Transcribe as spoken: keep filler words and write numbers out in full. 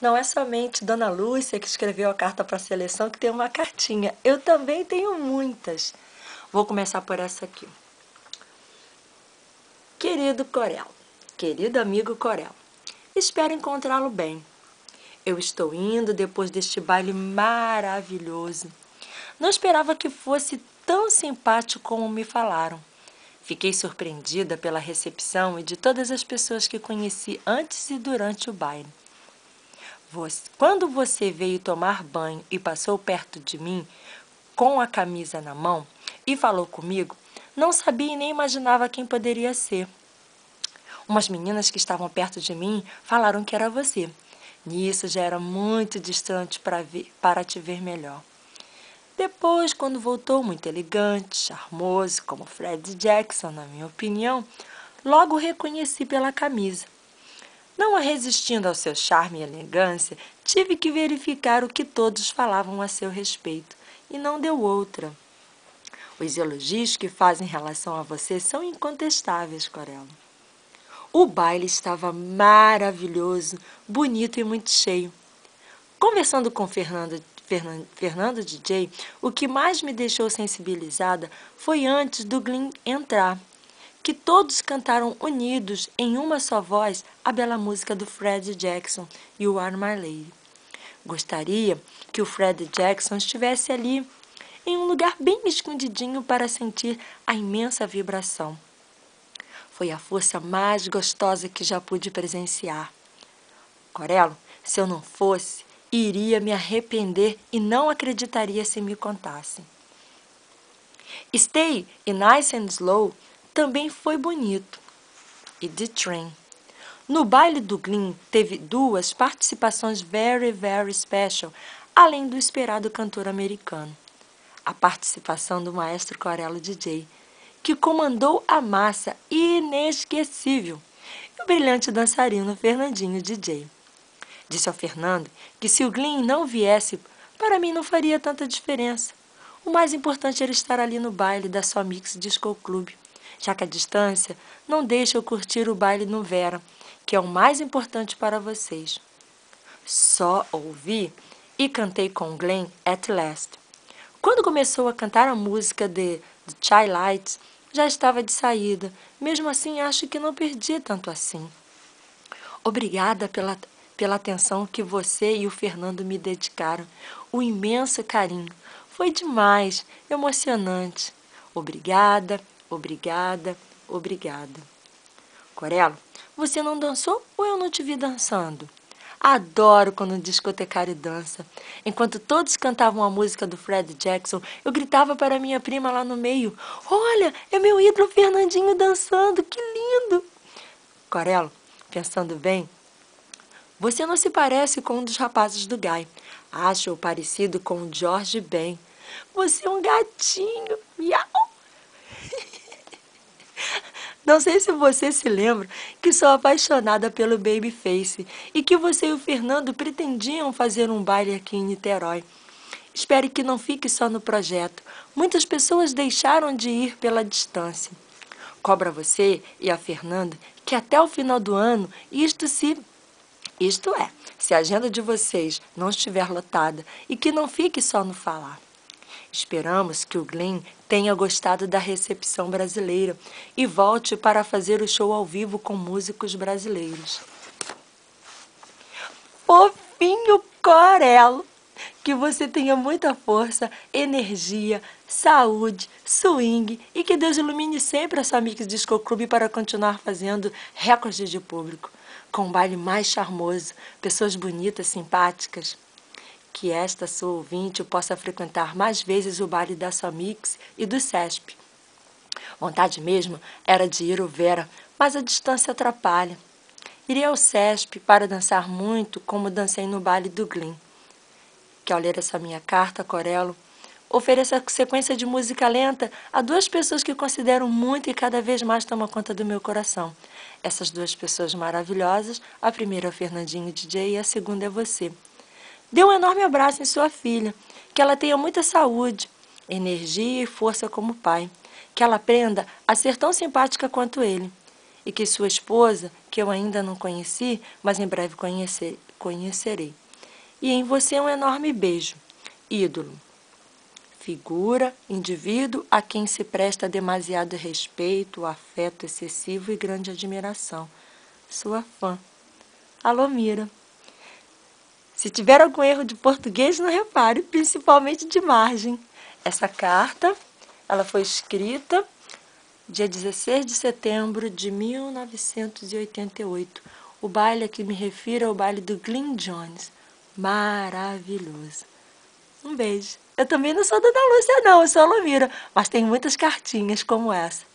não é somente Dona Lúcia que escreveu a carta para a seleção que tem uma cartinha. Eu também tenho muitas. Vou começar por essa aqui. Querido Corel, querido amigo Corel, espero encontrá-lo bem. Eu estou indo depois deste baile maravilhoso. Não esperava que fosse tão simpático como me falaram. Fiquei surpreendida pela recepção e de todas as pessoas que conheci antes e durante o baile. Você, quando você veio tomar banho e passou perto de mim, com a camisa na mão, e falou comigo, não sabia e nem imaginava quem poderia ser. Umas meninas que estavam perto de mim falaram que era você. Nisso já era muito distante para, ver, para te ver melhor. Depois, quando voltou muito elegante, charmoso, como Fred Jackson, na minha opinião, logo o reconheci pela camisa. Não resistindo ao seu charme e elegância, tive que verificar o que todos falavam a seu respeito, e não deu outra. Os elogios que fazem em relação a você são incontestáveis, Corella. O baile estava maravilhoso, bonito e muito cheio. Conversando com Fernando, Fernando, Fernando D J, o que mais me deixou sensibilizada foi antes do Glenn entrar, que todos cantaram unidos em uma só voz a bela música do Fred Jackson, You Are My Lady. Gostaria que o Fred Jackson estivesse ali, em um lugar bem escondidinho para sentir a imensa vibração. Foi a força mais gostosa que já pude presenciar. Corello, se eu não fosse, iria me arrepender e não acreditaria se me contassem. Stay e Nice and Slow também foi bonito. E The Train. No baile do Glenn teve duas participações very, very special, além do esperado cantor americano. A participação do maestro Corello D J, que comandou a massa inesquecível, e o brilhante dançarino Fernandinho D J. Disse ao Fernando que se o Glenn não viesse, para mim não faria tanta diferença. O mais importante era estar ali no baile da sua Mix Disco Club, já que a distância não deixa eu curtir o baile no Vera, que é o mais importante para vocês. Só ouvi e cantei com Glenn at last. Quando começou a cantar a música de The Twilight, já estava de saída. Mesmo assim, acho que não perdi tanto assim. Obrigada pela, pela atenção que você e o Fernando me dedicaram. O imenso carinho. Foi demais, emocionante. Obrigada, obrigada, obrigada. Corello, você não dançou ou eu não te vi dançando? Adoro quando um discotecário dança. Enquanto todos cantavam a música do Fred Jackson, eu gritava para minha prima lá no meio, olha, é meu ídolo Fernandinho dançando, que lindo! Corello, pensando bem, você não se parece com um dos rapazes do Guy. Acho-o parecido com o George Ben. Você é um gatinho, miau! Não sei se você se lembra que sou apaixonada pelo Babyface e que você e o Fernando pretendiam fazer um baile aqui em Niterói. Espere que não fique só no projeto. Muitas pessoas deixaram de ir pela distância. Cobra você e a Fernanda que até o final do ano, isto se... Isto é, se a agenda de vocês não estiver lotada e que não fique só no falar. Esperamos que o Glenn tenha gostado da recepção brasileira e volte para fazer o show ao vivo com músicos brasileiros. Fofinho Corello! Que você tenha muita força, energia, saúde, swing e que Deus ilumine sempre a sua Mix Disco Club para continuar fazendo recordes de público, com um baile mais charmoso, pessoas bonitas, simpáticas. Que esta sua ouvinte possa frequentar mais vezes o baile da sua Mix e do SESP. Vontade mesmo era de ir ao Vera, mas a distância atrapalha. Irei ao SESP para dançar muito como dancei no baile do Glenn. Que ao ler essa minha carta, Corello, ofereça sequência de música lenta a duas pessoas que considero muito e cada vez mais tomam conta do meu coração. Essas duas pessoas maravilhosas, a primeira é o Fernandinho D J e a segunda é você. Dê um enorme abraço em sua filha, que ela tenha muita saúde, energia e força como pai, que ela aprenda a ser tão simpática quanto ele. e que sua esposa, que eu ainda não conheci, mas em breve conhecer, conhecerei. E em você um enorme beijo. Ídolo. Figura, indivíduo a quem se presta demasiado respeito, afeto excessivo e grande admiração. Sua fã. Alomira. Se tiver algum erro de português, não repare, principalmente de margem. Essa carta, ela foi escrita dia dezesseis de setembro de mil novecentos e oitenta e oito. O baile a que me refiro é o baile do Glyn Johns. Maravilhoso. Um beijo. Eu também não sou Dona Lúcia, não, eu sou a Alomira, mas tem muitas cartinhas como essa.